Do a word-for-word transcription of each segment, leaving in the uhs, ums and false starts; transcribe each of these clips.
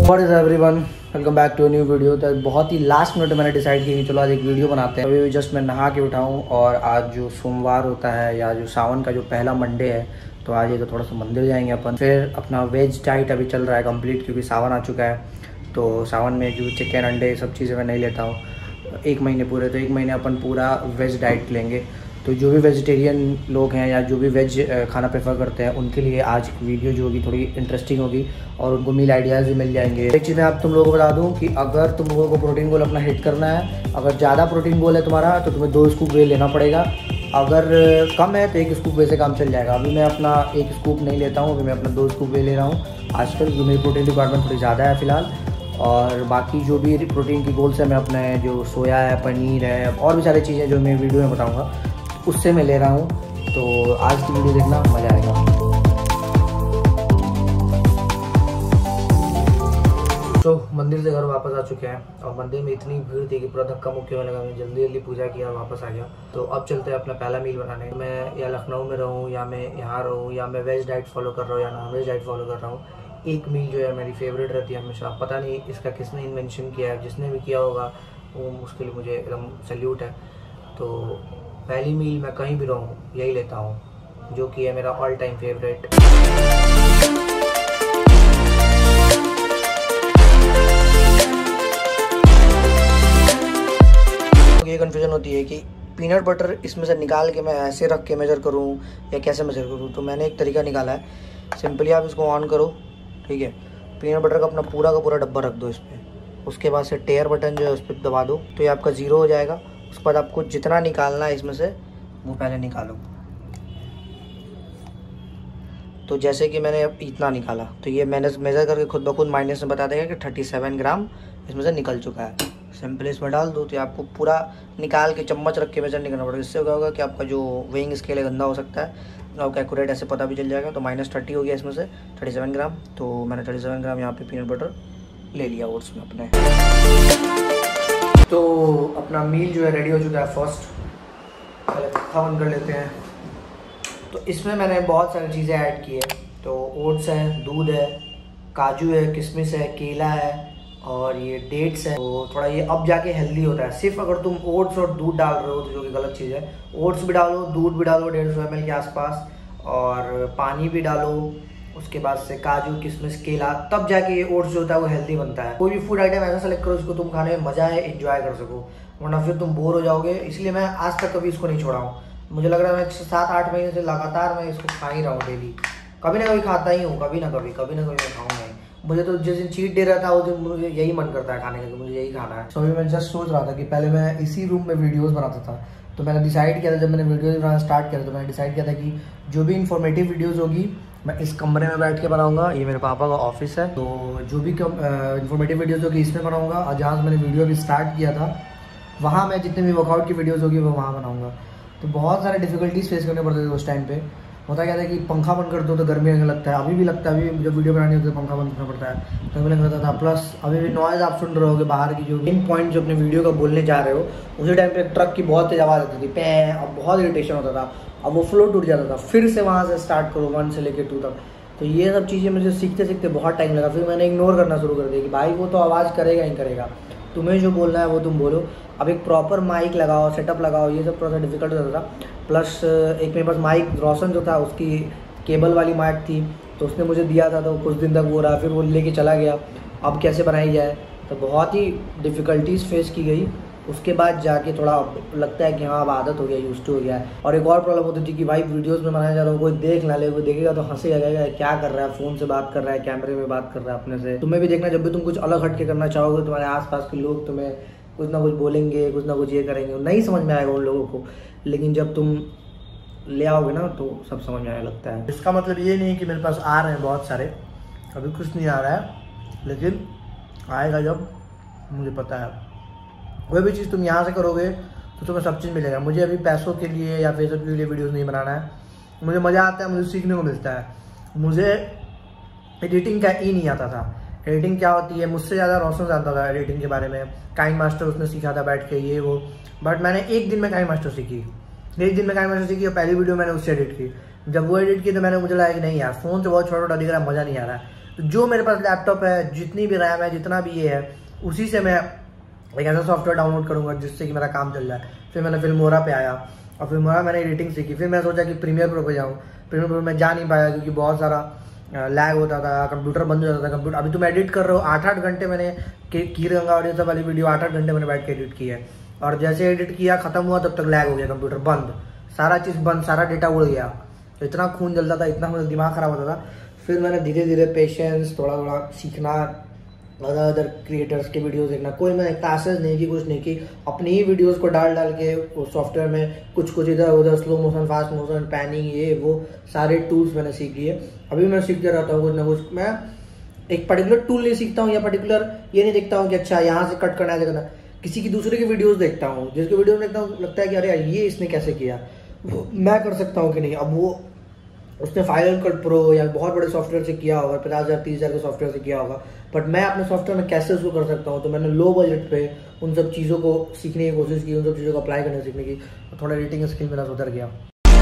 What is everyone, welcome back to a new video. तो बहुत ही लास्ट मिनट मैंने डिसाइड किया कि चलो आज एक वीडियो बनाते हैं। अभी जस्ट मैं नहा के उठाऊँ और आज जो सोमवार होता है या जो सावन का जो पहला मंडे है, तो आज ये तो थोड़ा सा मंदिर जाएंगे अपन। फिर अपना वेज डाइट अभी चल रहा है कंप्लीट, क्योंकि सावन आ चुका है। तो सावन में जो चिकन अंडे सब चीज़ें मैं नहीं लेता हूँ एक महीने पूरे, तो एक महीने अपन पूरा वेज डाइट लेंगे। तो जो भी वेजिटेरियन लोग हैं या जो भी वेज खाना प्रेफर करते हैं उनके लिए आज वीडियो जो होगी थोड़ी इंटरेस्टिंग होगी और उनको मील आइडियाज़ भी मिल जाएंगे। एक चीज़ मैं आप तुम लोगों को बता दूं कि अगर तुम लोगों को प्रोटीन गोल अपना हिट करना है, अगर ज़्यादा प्रोटीन गोल है तुम्हारा तो तुम्हें दो स्कूप वे लेना पड़ेगा। अगर कम है तो एक स्कूप वे से काम चल जाएगा। अभी मैं अपना एक स्कूप नहीं लेता हूँ, अभी मैं अपना दो स्कूप वे ले रहा हूँ आजकल, जो मेरी प्रोटीन रिक्वायरमेंट थोड़ी ज़्यादा है फ़िलहाल। और बाकी जो भी प्रोटीन की गोल्स है मैं अपने जो सोया है, पनीर है और भी सारी चीज़ें जो मैं वीडियो में बताऊँगा उससे मैं ले रहा हूँ। तो आज की वीडियो देखना, मज़ा आएगा। तो मंदिर से घर वापस आ चुके हैं और मंदिर में इतनी भीड़ थी कि पूरा धक्का मुक्की होने लगा। मैं जल्दी जल्दी पूजा किया और वापस आ गया। तो अब चलते हैं अपना पहला मील बनाने। मैं या लखनऊ में रहूँ या मैं यहाँ रहूँ या मैं वेज डाइट फॉलो कर रहा हूँ या नॉन वेज डाइट फॉलो कर रहा हूँ, एक मील जो है मेरी फेवरेट रहती है हमेशा। पता नहीं इसका किसने इन्वेंशन किया है, जिसने भी किया होगा वो उसके लिए मुझे एकदम सैल्यूट है। तो पहली मील मैं कहीं भी रहूँ यही लेता हूँ, जो कि है मेरा ऑल टाइम फेवरेट। ये कन्फ्यूजन होती है कि पीनट बटर इसमें से निकाल के मैं ऐसे रख के मेजर करूँ या कैसे मेजर करूँ। तो मैंने एक तरीका निकाला है, सिंपली आप इसको ऑन करो, ठीक है। पीनट बटर का अपना पूरा का पूरा डब्बा रख दो इस पर। उसके बाद से टेयर बटन जो है उस पर दबा दो, तो ये आपका ज़ीरो हो जाएगा। उसके बाद आपको जितना निकालना है इसमें से वो पहले निकालो। तो जैसे कि मैंने अब इतना निकाला, तो ये मैंने मेज़र करके खुद ब खुद माइनस में बता देगा कि सैंतीस ग्राम इसमें से निकल चुका है। सिंपली इसमें डाल दो, तो आपको पूरा निकाल के चम्मच रख के मेजर नहीं करना पड़ेगा। इससे क्या होगा कि आपका जो वेइंग स्केल है गंदा हो सकता है, आपका एक्यूरेट ऐसे पता भी चल जाएगा। तो माइनस थर्टी हो गया इसमें से थर्टी सेवन ग्राम। तो मैंने थर्टी सेवन ग्राम यहाँ पे पीनट बटर ले लिया ओट्स में अपने। तो अपना मील जो है रेडी हो चुका है। फर्स्ट पहले पक्का बंद कर लेते हैं। तो इसमें मैंने बहुत सारी चीज़ें ऐड की है। तो ओट्स है, दूध है, काजू है, किशमिश है, केला है और ये डेट्स है। तो थोड़ा ये अब जाके हेल्दी होता है। सिर्फ अगर तुम ओट्स और दूध डाल रहे हो तो जो कि गलत चीज़ है। ओट्स भी डालो, दूध भी डालो डेढ़ सौ एम एल के आसपास, और पानी भी डालो। उसके बाद से काजू, किशमिश, केला, तब जाके ये ओट्स जो होता है वो हेल्दी बनता है। कोई भी फूड आइटम ऐसा सेलेक्ट करो जिसको तुम खाने में मजा है, एंजॉय कर सको, वरना फिर तुम बोर हो जाओगे। इसलिए मैं आज तक कभी इसको नहीं छोड़ा हूँ। मुझे लग रहा है मैं सात आठ महीने से लगातार मैं इसको खा ही रहा हूँ डेली। कभी ना कभी खाता ही हूँ, कभी ना कभी कभी ना कभी मैं खाऊंगा ही। मुझे तो जिस दिन चीट डे रहता है उस दिन मुझे यही मन करता है खाने का, मुझे यही खाना है। सो अभी मैं जस्ट सोच रहा था कि पहले मैं इसी रूम में वीडियोज़ बनाता था। तो मैंने डिसाइड किया था, जब मैंने वीडियोज़ बनाना स्टार्ट किया था तो मैंने डिसाइड किया था कि जो भी इंफॉर्मेटिव वीडियोज़ होगी मैं इस कमरे में बैठ के बनाऊंगा। ये मेरे पापा का ऑफिस है। तो जो भी इंफॉर्मेटिव वीडियोज़ होगी इसमें बनाऊंगा। और जहाँ से मैंने वीडियो अभी स्टार्ट किया था वहाँ मैं जितने भी वर्कआउट की वीडियोज़ होगी वो वहाँ बनाऊंगा। तो बहुत सारे डिफिकल्टीज फेस करने पड़ते थे उस टाइम पे। होता क्या था कि पंखा बंद कर दो तो गर्मी लगने लगता है। अभी भी लगता है, अभी जब वीडियो बनानी होती है तो पंखा बंद करना पड़ता है, गर्मी लगने लगता था। प्लस अभी भी नॉइज़ आप सुन रहे होगे बाहर की। जो मेन पॉइंट जो अपने वीडियो का बोलने जा रहे हो, उसी टाइम पे ट्रक की बहुत तेज आवाज़ आती थी, पै, अब बहुत इरिटेशन होता था। अब वो फ्लो टूट जाता था, फिर से वहाँ से स्टार्ट करो वन से लेकर टू तक। तो ये सब चीज़ें मुझे सीखते सीखते बहुत टाइम लगा। फिर मैंने इग्नोर करना शुरू कर दिया कि भाई वो तो आवाज़ करेगा ही करेगा, तुम्हें जो बोलना है वो तुम बोलो। अब एक प्रॉपर माइक लगाओ, सेटअप लगाओ, ये सब थोड़ा सा डिफिकल्ट होता था। प्लस एक मेरे पास माइक रोशन जो था उसकी केबल वाली माइक थी, तो उसने मुझे दिया था, तो कुछ दिन तक वो रहा, फिर वो लेके चला गया। अब कैसे बनाई जाए, तो बहुत ही डिफ़िकल्टीज फेस की गई। उसके बाद जाके थोड़ा लगता है कि हाँ अब आदत हो गया, यूज टू हो गया है। और एक और प्रॉब्लम होती थी कि भाई वीडियोस में बनाया जा रहा हूँ, कोई देख ना ले, कोई देखेगा तो हंसेगा, कहेगा क्या कर रहा है, फ़ोन से बात कर रहा है, कैमरे में बात कर रहा है अपने से। तुम्हें भी देखना, जब भी तुम कुछ अलग हट के करना चाहोगे तुम्हारे आसपास के लोग तुम्हें कुछ ना कुछ बोलेंगे, कुछ ना कुछ ये करेंगे, नहीं समझ में आएगा उन लोगों को। लेकिन जब तुम ले आओगे ना तो सब समझ में आने लगता है। इसका मतलब ये नहीं कि मेरे पास आ रहे हैं बहुत सारे, अभी कुछ नहीं आ रहा है, लेकिन आएगा जब, मुझे पता है। कोई भी चीज़ तुम यहाँ से करोगे तो तुम्हें सब चीज़ मिलेगा। मुझे अभी पैसों के लिए या फेसबुक के लिए वीडियोस नहीं बनाना है। मुझे मज़ा आता है, मुझे सीखने को मिलता है। मुझे एडिटिंग का ही नहीं आता था। एडिटिंग क्या होती है मुझसे ज़्यादा रोशन जानता था एडिटिंग के बारे में। काइन मास्टर उसने सीखा था बैठ के, ये वो। बट मैंने एक दिन में काइन मास्टर सीखी, एक दिन में काइन मास्टर सीखी और पहली वीडियो मैंने उससे एडिट की। जब वो एडिट की तो मैंने मुझे लगा कि नहीं यार फ़ोन से बहुत छोटा छोटा दिख रहा है, मज़ा नहीं आ रहा है। तो जो मेरे पास लैपटॉप है, जितनी भी रैम है, जितना भी ये है, उसी से मैं एक ऐसा सॉफ्टवेयर डाउनलोड करूँगा जिससे कि मेरा काम चल जाए। फिर मैंने फिल्मोरा पे आया और फिल्मोरा मैंने एडिटिंग सीखी। फिर मैं सोचा कि प्रीमियर प्रो पे जाऊँ। प्रीमियर प्रो में जा नहीं पाया क्योंकि बहुत सारा लैग होता था, कंप्यूटर बंद हो जाता था। कंप्यूटर अभी तो मैं एडिट कर रहा हूँ, आठ आठ घंटे मैंने कीर गंगा और ये सब वाली वीडियो आठ आठ घंटे मैंने बैठ के एडिट की है। और जैसे एडिट किया खत्म हुआ तब तक लैग हो गया, कंप्यूटर बंद, सारा चीज़ बंद, सारा डेटा उड़ गया। तो इतना खून जलता था, इतना मेरा दिमाग ख़राब होता था। फिर मैंने धीरे धीरे पेशेंस, थोड़ा थोड़ा सीखना, अदर अदर क्रिएटर्स के वीडियोस देखना। कोई मैंने क्लासेस नहीं की, कुछ नहीं की, अपनी ही वीडियोस को डाल डाल के उस सॉफ्टवेयर में कुछ कुछ इधर उधर slow motion, fast motion, panning, ये वो सारे टूल्स मैंने सीख लिए। अभी मैं सीखते रहता हूँ कुछ ना कुछ। मैं एक पर्टिकुलर टूल नहीं सीखता हूँ या पर्टिकुलर ये नहीं देखता हूँ कि अच्छा यहाँ से कट करना है, करना। किसी की दूसरे की वीडियोस देखता हूँ, जिसकी वीडियो में देखता हूँ लगता है कि अरे ये इसने कैसे किया, वो मैं कर सकता हूँ कि नहीं। अब वो उसने फाइनल कट प्रो या बहुत बड़े सॉफ्टवेयर से किया होगा, पचास हज़ार तीस हज़ार के सॉफ्टवेयर से किया होगा, बट मैं अपने सॉफ्टवेयर में कैसे उसको कर सकता हूँ। तो मैंने लो बजट पे उन सब चीज़ों को सीखने की कोशिश की, उन सब चीज़ों को अप्लाई करने सीखने की। थोड़ा एडिटिंग स्किल मेरा सुधर गया।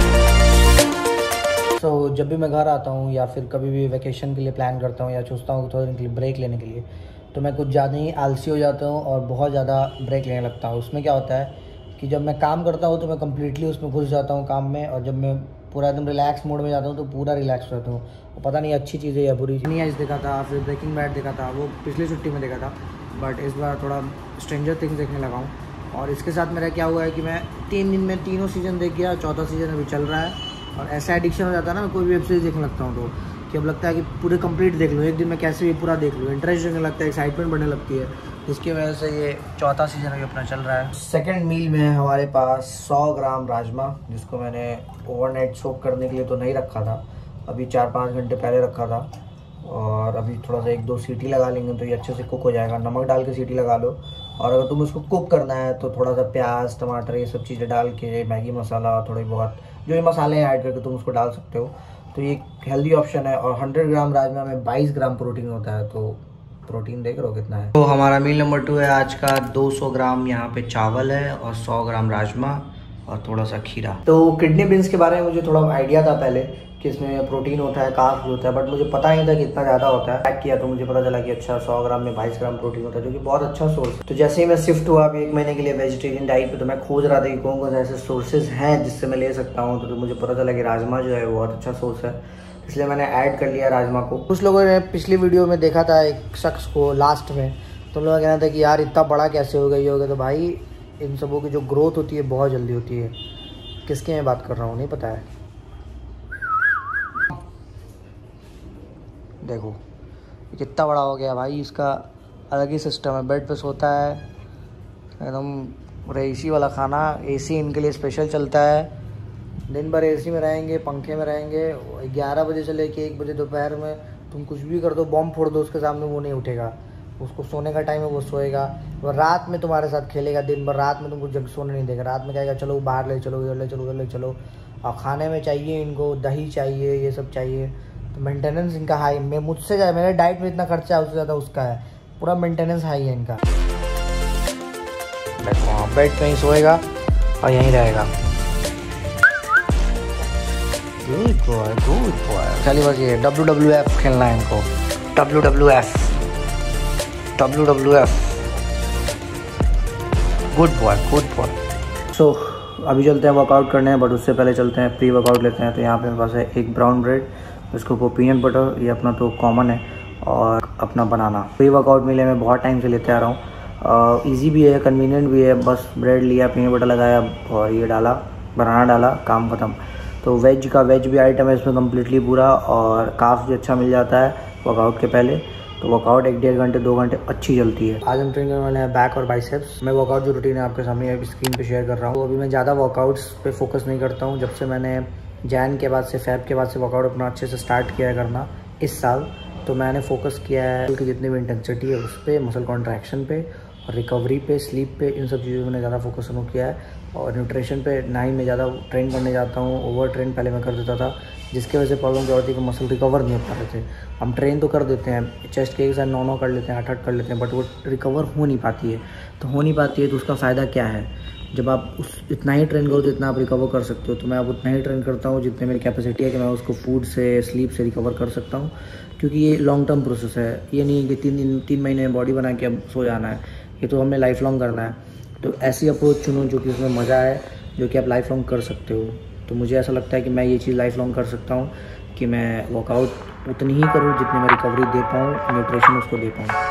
सो so, जब भी मैं घर आता हूँ या फिर कभी भी वेकेशन के लिए प्लान करता हूँ या सोचता हूँ थोड़े दिन के लिए ब्रेक लेने के लिए, तो मैं कुछ ज़्यादा ही आलसी हो जाता हूँ और बहुत ज़्यादा ब्रेक लेने लगता हूँ। उसमें क्या होता है कि जब मैं काम करता हूँ तो मैं कम्प्लीटली उसमें घुस जाता हूँ काम में, और जब मैं पूरा एकदम रिलैक्स मोड में जाता हूँ तो पूरा रिलैक्स रहता हूँ। और पता नहीं अच्छी चीज़ है या बुरी। नहीं आज देखा था, फिर ब्रेकिंग बैड देखा था, वो पिछली छुट्टी में देखा था, बट इस बार थोड़ा स्ट्रेंजर थिंग्स देखने लगा हूँ। और इसके साथ मेरा क्या हुआ है कि मैं तीन दिन में तीनों सीज़न देख गया, चौथा सीज़न अभी चल रहा है। और ऐसा एडिक्शन हो जाता है ना, मैं कोई भी वेब सीरीज़ देखने लगता हूँ तो कि अब लगता है कि पूरे कंप्लीट देख लूँ, एक दिन में कैसे भी पूरा देख लूँ, इंटरेस्ट होने लगता है, एक्साइटमेंट बढ़ने लगती है। इसकी वजह से ये चौथा सीज़न अभी अपना चल रहा है। सेकंड मील में हमारे पास सौ ग्राम राजमा, जिसको मैंने ओवरनाइट सोक करने के लिए तो नहीं रखा था, अभी चार पाँच घंटे पहले रखा था। और अभी थोड़ा सा एक दो सीटी लगा लेंगे तो ये अच्छे से कुक हो जाएगा। नमक डाल के सीटी लगा लो, और अगर तुम उसको कुक करना है तो थोड़ा सा प्याज, टमाटर, ये सब चीज़ें डाल के, मैगी मसाला, थोड़ी बहुत जो ये मसाले ऐड करके तुम उसको डाल सकते हो। तो ये हेल्दी ऑप्शन है। और हंड्रेड ग्राम राजमा में बाईस ग्राम प्रोटीन होता है, तो प्रोटीन देख रहे हो कितना है। तो हमारा मील नंबर टू है आज का। दो सौ ग्राम यहाँ पे चावल है और सौ ग्राम राजमा और थोड़ा सा खीरा। तो किडनी बीन्स के बारे में मुझे थोड़ा आइडिया था पहले कि इसमें प्रोटीन होता है, कार्ब्स होता है, बट मुझे पता नहीं था कि इतना ज़्यादा होता है। पैक किया तो मुझे पता चला कि अच्छा सौ ग्राम में बाईस ग्राम प्रोटीन होता है, जो कि बहुत अच्छा सोर्स है। तो जैसे ही मैं शिफ्ट हुआ अभी एक महीने के लिए वेजिटेरियन डाइट पे, तो मैं खोज रहा था कि कौन कौन से ऐसे सोर्सेज हैं जिससे मैं ले सकता हूँ। तो, तो मुझे पता चला कि राजमा जो है वो बहुत अच्छा सोर्स है, इसलिए मैंने ऐड कर लिया राजमा को। कुछ लोगों ने पिछली वीडियो में देखा था एक शख्स को लास्ट में, तो लोग कहना था कि यार इतना बड़ा कैसे हो गया, ये हो गया। तो भाई इन सबों की जो ग्रोथ होती है बहुत जल्दी होती है। किसकी मैं बात कर रहा हूँ नहीं पता है। देखो कितना बड़ा हो गया भाई, इसका अलग ही सिस्टम है, बेड पे सोता है एकदम रईसी वाला खाना। एसी इनके लिए स्पेशल चलता है, दिन भर एसी में रहेंगे, पंखे में रहेंगे। ग्यारह बजे से लेके एक बजे दोपहर में तुम कुछ भी कर दो, बॉम्ब फोड़ दो उसके सामने, वो नहीं उठेगा। उसको सोने का टाइम है वो सोएगा। वो रात में तुम्हारे साथ खेलेगा, दिन भर रात में तुमको जग सोने नहीं देगा। रात में कहेगा चलो बाहर ले चलो, इधर ले चलो, उधर ले चलो। और खाने में चाहिए इनको दही चाहिए, ये सब चाहिए। तो मेंटेनेंस इनका हाई, मैं मुझसे जाए मेरे डाइट में इतना खर्चा है उससे ज़्यादा उसका है। पूरा मेंटेनेंस हाई है इनका। देखो बेड पे ही सोएगा और यहीं रहेगा। Good boy, good boy. चलिए बस ये डब्ल्यू डब्ल्यू एफ खेलना है इनको। W W F, W W F. Good boy, good boy. So अभी चलते हैं वर्कआउट करने हैं, बट उससे पहले चलते हैं प्री वर्कआउट लेते हैं। तो यहाँ पे मेरे पास है एक ब्राउन ब्रेड, इसको को पीनट बटर, ये अपना तो कॉमन है, और अपना बनाना। प्री वर्कआउट मिले मैं बहुत टाइम से लेते आ रहा हूँ। ईजी भी है, कन्वीनियंट भी है। बस ब्रेड लिया, पीनट बटर लगाया और ये डाला, बनाना डाला, काम ख़त्म। तो वेज का वेज भी आइटम है इसमें कम्प्लीटली पूरा, और काफ़ी अच्छा मिल जाता है वर्कआउट के पहले। तो वर्कआउट एक डेढ़ घंटे दो घंटे अच्छी चलती है। आज हम ट्रेन करने वाले हैं बैक और बाइसेप्स। मैं वर्कआउट जो रूटीन है आपके सामने अभी स्क्रीन पे शेयर कर रहा हूँ। तो अभी मैं ज़्यादा वर्कआउट्स पे फोकस नहीं करता हूँ। जब से मैंने जैन के बाद से फैब के बाद से वर्कआउट अपना अच्छे से स्टार्ट किया है करना इस साल, तो मैंने फोकस किया है कि जितनी भी इंटेंसिटी है उस पर, मसल कॉन्ट्रैक्शन पे और रिकवरी पे, स्लीप पे, इन सब चीज़ों में मैंने ज़्यादा फोकस किया है। और न्यूट्रिशन पे ना ही मैं ज़्यादा ट्रेन करने जाता हूँ। ओवर ट्रेन पहले मैं कर देता था, जिसकी वजह से प्रॉब्लम क्या होती है कि मसल रिकवर नहीं हो पा रहे थे। हम ट्रेन तो कर देते हैं, चेस्ट के साथ नौ नौ कर लेते हैं, आठ आठ कर लेते हैं, बट वो रिकवर हो नहीं पाती है। तो हो नहीं पाती है तो उसका फ़ायदा क्या है? जब आप उस इतना ही ट्रेन करो तो इतना आप रिकवर कर सकते हो। तो मैं अब उतना ही ट्रेन करता हूँ जितने मेरी कैपेसिटी है कि मैं उसको फूड से, स्लीप से रिकवर कर सकता हूँ, क्योंकि ये लॉन्ग टर्म प्रोसेस है। ये नहीं है कि तीन दिन तीन महीने में बॉडी बना के अब सो जाना है, ये तो हमें लाइफ लॉन्ग करना है। तो ऐसी अप्रोच चुनो जो कि उसमें मज़ा है, जो कि आप लाइफ लॉन्ग कर सकते हो। तो मुझे ऐसा लगता है कि मैं ये चीज़ लाइफ लॉन्ग कर सकता हूँ कि मैं वर्कआउट उतनी ही करूँ जितनी मैं रिकवरी दे पाऊँ, न्यूट्रिशन उसको दे पाऊँ।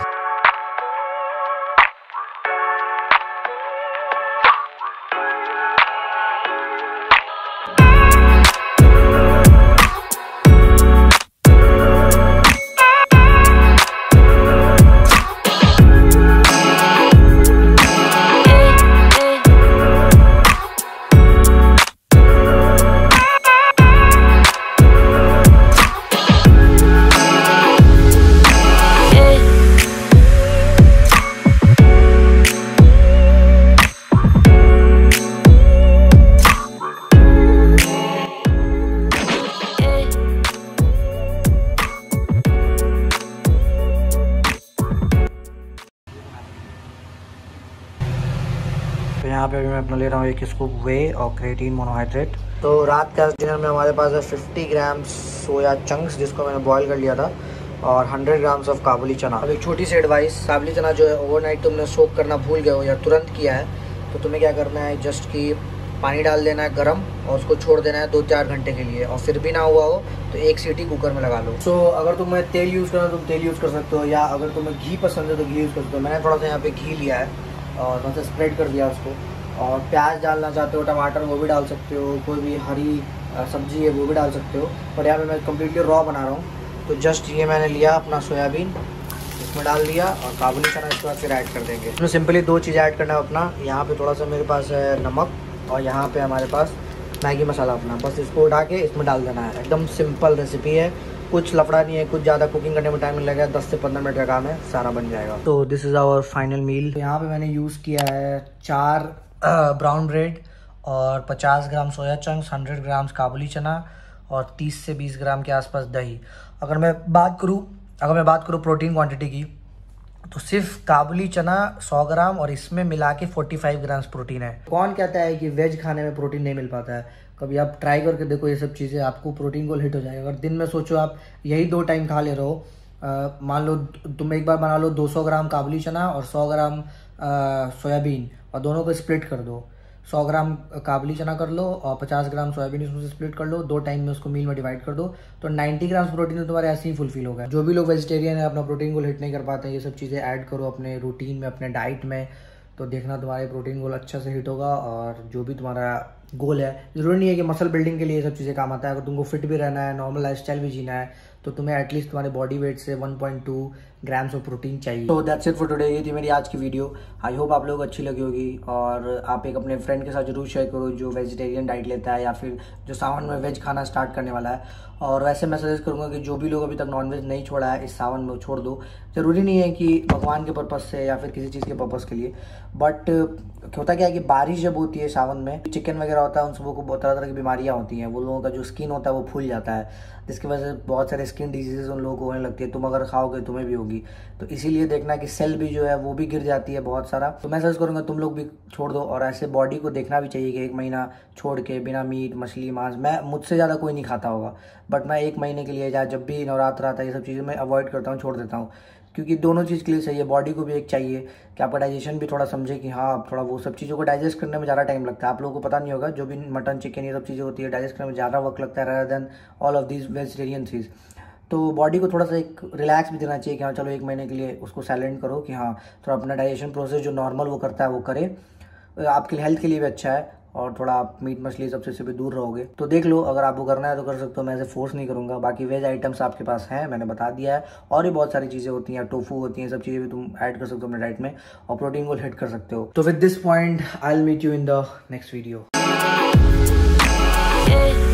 तो यहाँ पे अभी मैं अपना ले रहा हूँ एक स्कूप वे और क्रेटीन मोनोहाइड्रेट। तो रात का डिनर में हमारे पास है पचास ग्राम सोया चंक्स, जिसको मैंने बॉईल कर लिया था, और सौ ग्राम्स ऑफ काबुली चना। अब एक छोटी सी एडवाइस, काबुली चना जो है ओवरनाइट तुमने सोक करना भूल गए हो या तुरंत किया है, तो तुम्हें क्या करना है, जस्ट कि पानी डाल देना है गर्म और उसको छोड़ देना है दो चार घंटे के लिए, और फिर भी ना हुआ हो तो एक सीटी कुकर में लगा लो। सो so, अगर तुम्हें तेल यूज़ करना तो तुम तेल यूज़ कर सकते हो, या अगर तुम्हें घी पसंद है तो घी यूज़ कर सकते हो। मैंने थोड़ा सा यहाँ पे घी लिया है और थोड़ा सा स्प्रेड कर दिया उसको। और प्याज डालना चाहते हो, टमाटर, वो भी डाल सकते हो, कोई भी हरी सब्जी है वो भी डाल सकते हो, पर यहाँ पे मैं कम्प्लीटली रॉ बना रहा हूँ। तो जस्ट ये मैंने लिया अपना सोयाबीन, इसमें डाल दिया, और काबुली चना इसके बाद फिर ऐड कर देंगे। इसमें सिंपली दो चीज़ें ऐड करना है अपना। यहाँ पे थोड़ा सा मेरे पास है नमक, और यहाँ पे हमारे पास मैगी मसाला अपना, बस इसको उठा के इसमें डाल देना है। एकदम सिंपल रेसिपी है, कुछ लफड़ा नहीं है, कुछ ज़्यादा कुकिंग करने में टाइम नहीं लगेगा, दस से पंद्रह मिनट का काम है, सारा बन जाएगा। तो this is our final meal. यहाँ पे मैंने यूज़ किया है चार ब्राउन ब्रेड और पचास ग्राम सोया चंक्स, सौ ग्राम्स काबुली चना और तीस से बीस ग्राम के आसपास दही। अगर मैं बात करूँ अगर मैं बात करूँ प्रोटीन क्वांटिटी की, तो सिर्फ काबुली चना सौ ग्राम और इसमें मिला के पैंतालीस ग्राम्स प्रोटीन है। कौन कहता है कि वेज खाने में प्रोटीन नहीं मिल पाता है? कभी आप ट्राई करके देखो ये सब चीज़ें, आपको प्रोटीन गोल हिट हो जाएगा। अगर दिन में सोचो आप यही दो टाइम खा ले रहे हो, मान लो तुम एक बार बना लो दो सौ ग्राम काबुली चना और सौ ग्राम सोयाबीन, और दोनों को स्प्लिट कर दो। सौ ग्राम काबुली चना कर लो और पचास ग्राम सोयाबीन इसमें से स्प्लिट कर लो, दो टाइम में उसको मील में डिवाइड कर दो, तो नब्बे ग्राम प्रोटीन तो तुम्हारे ऐसे ही फुलफिल होगा। जो भी लोग वेजिटेरियन है, अपना प्रोटीन गोल हिट नहीं कर पाते हैं, ये सब चीज़ें ऐड करो अपने रूटीन में, अपने डाइट में, तो देखना तुम्हारे प्रोटीन गोल अच्छा से हिट होगा। और जो भी तुम्हारा गोल है, जरूरी नहीं है कि मसल बिल्डिंग के लिए ये सब चीज़ें काम आता है। अगर तुमको फिट भी रहना है, नॉर्मल लाइफस्टाइल भी जीना है, तो तुम्हें एटलीस्ट तुम्हारे बॉडी वेट से one point two grams of protein चाहिए। तो दैट्स इट फॉर टुडे। ये थी मेरी आज की वीडियो। आई होप आप लोगों को अच्छी लगी होगी, और आप एक अपने फ्रेंड के साथ जरूर शेयर करो जो वेजिटेरियन डाइट लेता है या फिर जो सावन में वेज खाना स्टार्ट करने वाला है। और वैसे मैं सजेस्ट करूँगा कि जो भी लोग अभी तक नॉनवेज नहीं छोड़ा है, इस सावन में छोड़ दो। ज़रूरी नहीं है कि भगवान के पर्पज़ से या फिर किसी चीज़ के पर्पज़ के लिए, बट होता क्या है कि बारिश जब होती है सावन में, चिकन वगैरह होता है, उन सबों को बहुत तरह तरह की बीमारियाँ होती हैं। वो लोगों का जो स्किन होता है वो फूल जाता है, जिसकी वजह से बहुत सारे स्किन डिजीजेज उन लोगों को होने लगती है। तुम अगर खाओगे तुम्हें भी होगी, तो इसीलिए देखना कि सेल भी जो है वो भी गिर जाती है बहुत सारा। तो मैं सजेस्ट करूँगा तुम लोग भी छोड़ दो, और ऐसे बॉडी को देखना भी चाहिए कि एक महीना छोड़ के बिना मीट मछली मांस, मैं मुझसे ज़्यादा कोई नहीं खाता होगा, बट मैं एक महीने के लिए या जब भी नवरात्र आता है ये सब चीज़ें मैं अवॉइड करता हूँ, छोड़ देता हूँ, क्योंकि दोनों चीज़ के लिए सही है। बॉडी को भी एक चाहिए कि आपका डाइजेशन भी थोड़ा समझे कि हाँ थोड़ा वो सब चीज़ों को डाइजेस्ट करने में ज़्यादा टाइम लगता है। आप लोगों को पता नहीं होगा, जो भी मटन चिकन ये सब चीज़ें होती है डाइजेस्ट करने में ज़्यादा वक्त लगता है rather then all of these vegetarian चीज़। तो बॉडी को थोड़ा सा एक रिलैक्स भी देना चाहिए कि हाँ चलो एक महीने के लिए उसको साइलेंट करो, कि हाँ थोड़ा अपना डाइजेशन प्रोसेस जो नॉर्मल वो करता है वो करे। आपके हेल्थ के लिए भी अच्छा है, और थोड़ा आप मीट मछली सबसे से भी दूर रहोगे। तो देख लो, अगर आपको करना है तो कर सकते हो, मैं ऐसे फोर्स नहीं करूँगा। बाकी वेज आइटम्स आपके पास हैं, मैंने बता दिया है, और भी बहुत सारी चीज़ें होती हैं, टोफू होती हैं, सब चीज़ें भी तुम ऐड कर सकते हो अपने डाइट में, और प्रोटीन को हिट कर सकते हो। तो with this point I will meet you in the next video.